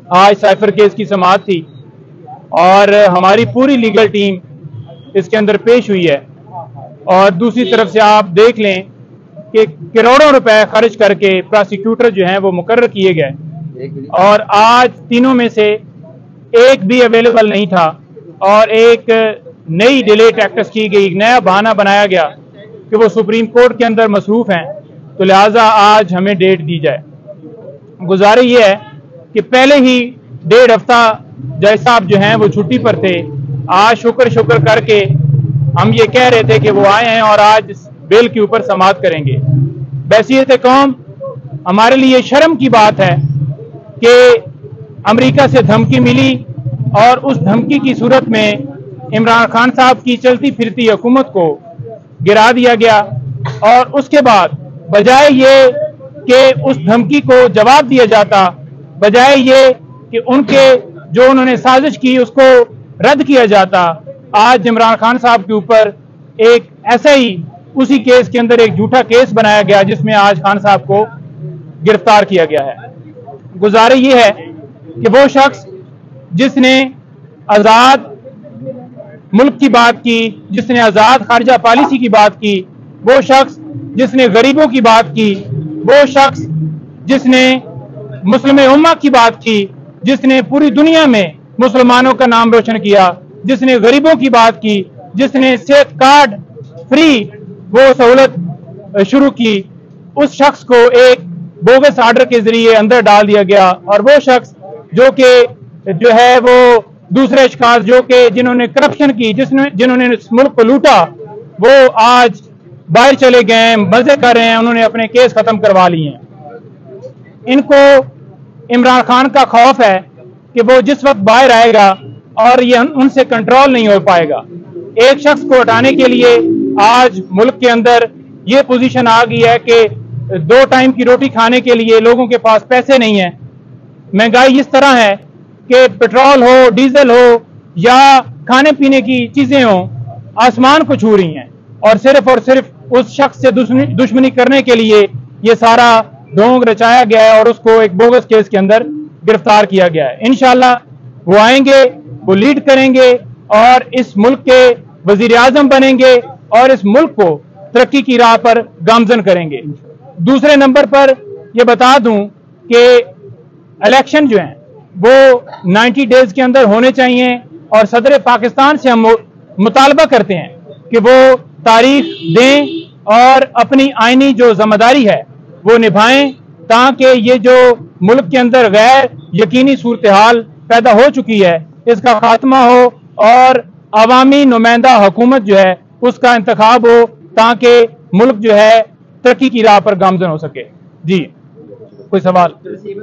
आज cipher case की समाअत थी और हमारी पूरी लीगल टीम इसके अंदर पेश हुई है। और दूसरी तरफ से आप देख लें कि करोड़ों रुपए खर्च करके प्रोसिक्यूटर जो हैं वो मुकर्रर किए गए और आज तीनों में से एक भी अवेलेबल नहीं था और एक नई डिले टैक्टिस की गई, एक नया बहाना बनाया गया कि वो सुप्रीम कोर्ट के अंदर मसरूफ हैं, तो लिहाजा आज हमें डेट दी जाए। गुजारिश ये है कि पहले ही 1.5 हफ्ता जज साहब जो हैं वो छुट्टी पर थे। आज शुक्र करके हम ये कह रहे थे कि वो आए हैं और आज बेल के ऊपर समाअत करेंगे। बैसियत कौम हमारे लिए शर्म की बात है कि अमेरिका से धमकी मिली और उस धमकी की सूरत में इमरान खान साहब की चलती फिरती हुकूमत को गिरा दिया गया और उसके बाद बजाय ये कि उस धमकी को जवाब दिया जाता, बजाय ये कि उनके जो उन्होंने साजिश की उसको रद्द किया जाता, आज इमरान खान साहब के ऊपर एक ऐसा ही उसी केस के अंदर एक झूठा केस बनाया गया जिसमें आज खान साहब को गिरफ्तार किया गया है। गुजारिश ये है कि वो शख्स जिसने आजाद मुल्क की बात की, जिसने आजाद खारजा पॉलिसी की बात की, वो शख्स जिसने गरीबों की बात की, वो शख्स जिसने मुस्लिम उम्मा की बात की, जिसने पूरी दुनिया में मुसलमानों का नाम रोशन किया, जिसने गरीबों की बात की, जिसने सेहत कार्ड फ्री वो सहूलत शुरू की, उस शख्स को एक बोगस आर्डर के जरिए अंदर डाल दिया गया। और वो शख्स जो है वो दूसरे शिकार जो कि जिन्होंने करप्शन की, जिन्होंने मुल्क को लूटा, वो आज बाहर चले गए, मजे कर रहे हैं, उन्होंने अपने केस खत्म करवा लिए हैं। इनको इमरान खान का खौफ है कि वो जिस वक्त बाहर आएगा और ये उनसे कंट्रोल नहीं हो पाएगा। एक शख्स को हटाने के लिए आज मुल्क के अंदर ये पोजीशन आ गई है कि 2 टाइम की रोटी खाने के लिए लोगों के पास पैसे नहीं है। महंगाई इस तरह है कि पेट्रोल हो, डीजल हो या खाने पीने की चीजें हो, आसमान को छू रही हैं और सिर्फ उस शख्स से दुश्मनी करने के लिए ये सारा ढोंग रचाया गया है और उसको एक बोगस केस के अंदर गिरफ्तार किया गया है। इंशाल्लाह वो आएंगे, वो लीड करेंगे और इस मुल्क के वजीर आजम बनेंगे और इस मुल्क को तरक्की की राह पर गामजन करेंगे। दूसरे नंबर पर यह बता दूं कि इलेक्शन जो हैं वो 90 डेज के अंदर होने चाहिए और सदर पाकिस्तान से हम मुतालबा करते हैं कि वो तारीख दें और अपनी आईनी जो जिम्मेदारी है वो निभाएं ताकि ये जो मुल्क के अंदर गैर यकीनी सूरत हाल पैदा हो चुकी है इसका खात्मा हो और अवामी नुमाइंदा हुकूमत जो है उसका इंतखाब हो ताकि मुल्क जो है तरक्की की राह पर गामजन हो सके। जी कोई सवाल?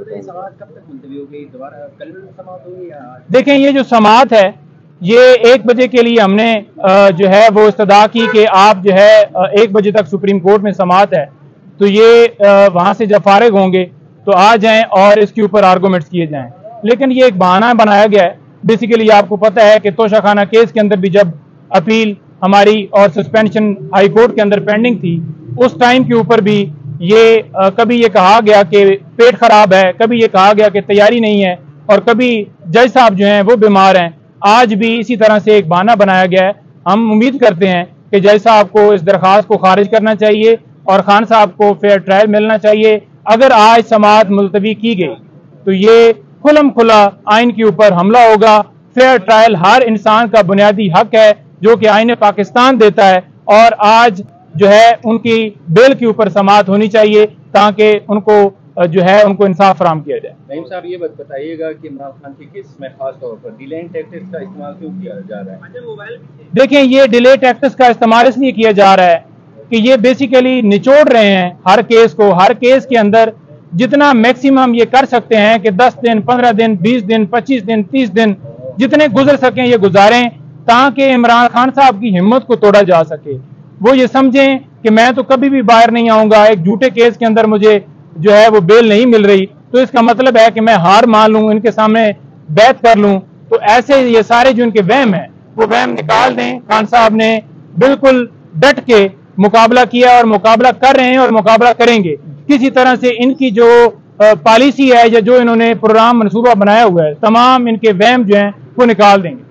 देखें, ये जो समाअत है ये 1 बजे के लिए हमने जो है वो इस्तदा की कि आप जो है 1 बजे तक सुप्रीम कोर्ट में समाअत है, तो ये वहां से जब फारिग होंगे तो आ जाएं और इसके ऊपर आर्गूमेंट्स किए जाएं। लेकिन ये एक बहाना बनाया गया है। बेसिकली आपको पता है कि तोशाखाना केस के अंदर भी जब अपील हमारी और सस्पेंशन हाई कोर्ट के अंदर पेंडिंग थी, उस टाइम के ऊपर भी ये कभी ये कहा गया कि पेट खराब है, कभी ये कहा गया कि तैयारी नहीं है और कभी जज साहब जो हैं वो बीमार हैं। आज भी इसी तरह से एक बहाना बनाया गया है। हम उम्मीद करते हैं कि जज साहब को इस दरख्वास्त को खारिज करना चाहिए और खान साहब को फेयर ट्रायल मिलना चाहिए। अगर आज समाअत मुलतवी की गई तो ये खुलम खुला आइन के ऊपर हमला होगा। फेयर ट्रायल हर इंसान का बुनियादी हक है जो कि आइन पाकिस्तान देता है और आज जो है उनकी बेल के ऊपर समाअत होनी चाहिए ताकि उनको जो है उनको इंसाफ फराहम किया जाए। नईम साहब, ये बताइएगा कि इमरान खान के केस में खास तौर पर डिले टैक्टिक्स का इस्तेमाल क्यों किया जा रहा है? देखें, ये डिले टैक्टिक्स का इस्तेमाल इसलिए किया जा रहा है कि ये बेसिकली निचोड़ रहे हैं हर केस को। हर केस के अंदर जितना मैक्सिमम ये कर सकते हैं कि 10 दिन, 15 दिन, 20 दिन, 25 दिन, 30 दिन जितने गुजर सकें ये गुजारें ताकि इमरान खान साहब की हिम्मत को तोड़ा जा सके। वो ये समझें कि मैं तो कभी भी बाहर नहीं आऊंगा, एक झूठे केस के अंदर मुझे जो है वो बेल नहीं मिल रही तो इसका मतलब है कि मैं हार मान लूं, इनके सामने बैत कर लूं। तो ऐसे ये सारे जो इनके वहम है वो वहम निकाल दें। खान साहब ने बिल्कुल डट के मुकाबला किया और मुकाबला कर रहे हैं और मुकाबला करेंगे। किसी तरह से इनकी जो पॉलिसी है या जो इन्होंने प्रोग्राम मनसूबा बनाया हुआ है, तमाम इनके वहम जो हैं वो निकाल देंगे।